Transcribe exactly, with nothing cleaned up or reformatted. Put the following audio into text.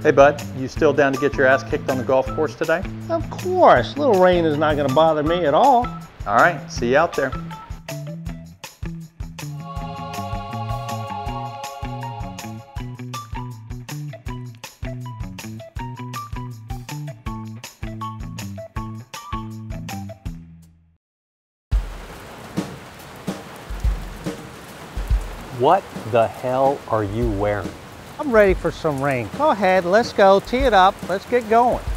Hey bud, you still down to get your ass kicked on the golf course today? Of course. Little rain is not going to bother me at all. All right, see you out there. What the hell are you wearing? I'm ready for some rain. Go ahead, let's go. Tee it up. Let's get going.